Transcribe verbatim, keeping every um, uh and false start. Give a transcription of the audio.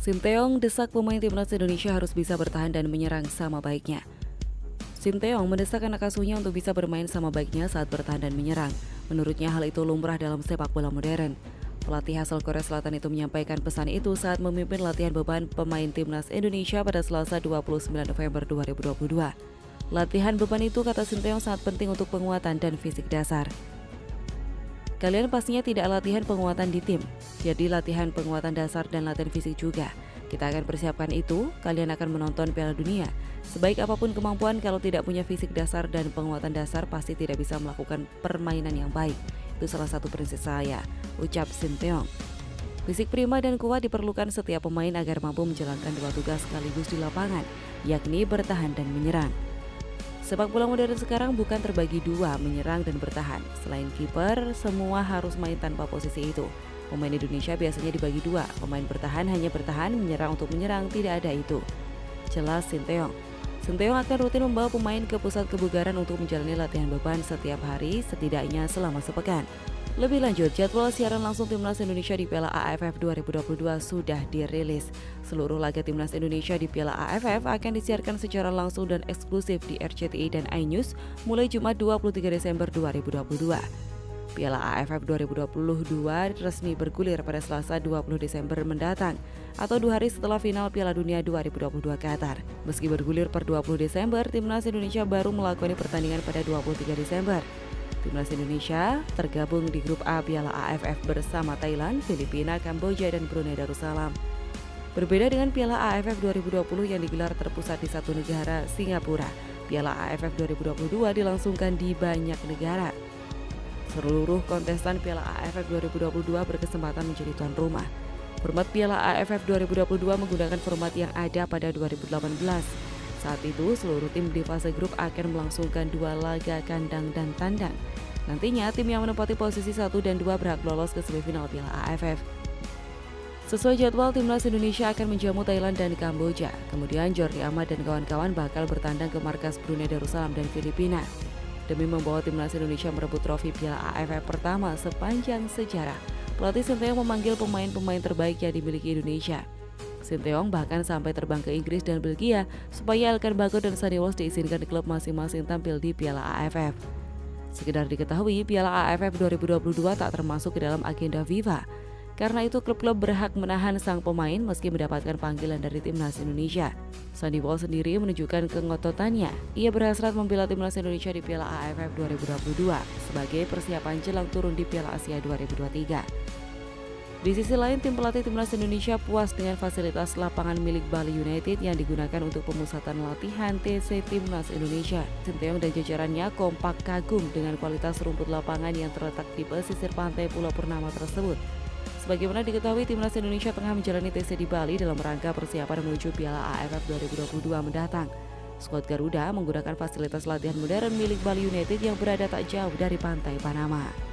Sinteyong desak pemain timnas Indonesia harus bisa bertahan dan menyerang sama baiknya. Sinteyong mendesak anak asuhnya untuk bisa bermain sama baiknya saat bertahan dan menyerang. Menurutnya hal itu lumrah dalam sepak bola modern. Pelatih asal Korea Selatan itu menyampaikan pesan itu saat memimpin latihan beban pemain timnas Indonesia pada Selasa dua puluh sembilan November dua ribu dua puluh dua. Latihan beban itu, kata Sinteyong, sangat penting untuk penguatan dan fisik dasar. Kalian pastinya tidak latihan penguatan di tim, jadi latihan penguatan dasar dan latihan fisik juga. Kita akan persiapkan itu, kalian akan menonton Piala Dunia. Sebaik apapun kemampuan, kalau tidak punya fisik dasar dan penguatan dasar, pasti tidak bisa melakukan permainan yang baik. Itu salah satu prinsip saya, ucap Sinteyong. Fisik prima dan kuat diperlukan setiap pemain agar mampu menjalankan dua tugas sekaligus di lapangan, yakni bertahan dan menyerang. Sepak bola modern sekarang bukan terbagi dua, menyerang dan bertahan. Selain kiper, semua harus main tanpa posisi itu. Pemain Indonesia biasanya dibagi dua, pemain bertahan hanya bertahan, menyerang untuk menyerang, tidak ada itu. Jelas Sinteyong. Sinteyong akan rutin membawa pemain ke pusat kebugaran untuk menjalani latihan beban setiap hari, setidaknya selama sepekan. Lebih lanjut, jadwal siaran langsung Timnas Indonesia di Piala A F F dua ribu dua puluh dua sudah dirilis. Seluruh laga Timnas Indonesia di Piala A F F akan disiarkan secara langsung dan eksklusif di R C T I dan iNews mulai Jumat dua puluh tiga Desember dua ribu dua puluh dua. Piala A F F dua ribu dua puluh dua resmi bergulir pada Selasa dua puluh Desember mendatang, atau dua hari setelah final Piala Dunia dua ribu dua puluh dua Qatar. Meski bergulir per dua puluh Desember, Timnas Indonesia baru melakoni pertandingan pada dua puluh tiga Desember. Timnas Indonesia tergabung di grup A Piala A F F bersama Thailand, Filipina, Kamboja, dan Brunei Darussalam. Berbeda dengan Piala A F F dua ribu dua puluh yang digelar terpusat di satu negara, Singapura, Piala A F F dua ribu dua puluh dua dilangsungkan di banyak negara. Seluruh kontestan Piala A F F dua ribu dua puluh dua berkesempatan menjadi tuan rumah. Format Piala A F F dua ribu dua puluh dua menggunakan format yang ada pada dua ribu delapan belas. Saat itu, seluruh tim di fase grup akan melangsungkan dua laga kandang dan tandang. Nantinya, tim yang menempati posisi satu dan dua berhak lolos ke semifinal Piala A F F. Sesuai jadwal, Timnas Indonesia akan menjamu Thailand dan Kamboja. Kemudian, Jordi Amat dan kawan-kawan bakal bertandang ke markas Brunei Darussalam dan Filipina. Demi membawa Timnas Indonesia merebut trofi Piala A F F pertama sepanjang sejarah, pelatih Sinteyong memanggil pemain-pemain terbaik yang dimiliki Indonesia. Sinteyong bahkan sampai terbang ke Inggris dan Belgia supaya Elkan Bagot dan Sandy Walsh diizinkan di klub masing-masing tampil di Piala A F F. Sekedar diketahui, Piala A F F dua ribu dua puluh dua tak termasuk ke dalam agenda FIFA. Karena itu, klub-klub berhak menahan sang pemain meski mendapatkan panggilan dari Timnas Indonesia. Sandy Walsh sendiri menunjukkan kengototannya. Ia berhasrat membela Timnas Indonesia di Piala A F F dua ribu dua puluh dua sebagai persiapan jelang turun di Piala Asia dua ribu dua puluh tiga. Di sisi lain, tim pelatih Timnas Indonesia puas dengan fasilitas lapangan milik Bali United yang digunakan untuk pemusatan latihan T C Timnas Indonesia. Sinteyong dan jajarannya kompak kagum dengan kualitas rumput lapangan yang terletak di pesisir pantai Pulau Purnama tersebut. Sebagaimana diketahui, Timnas Indonesia tengah menjalani T C di Bali dalam rangka persiapan menuju Piala A F F dua ribu dua puluh dua mendatang. Skuad Garuda menggunakan fasilitas latihan modern milik Bali United yang berada tak jauh dari pantai Panama.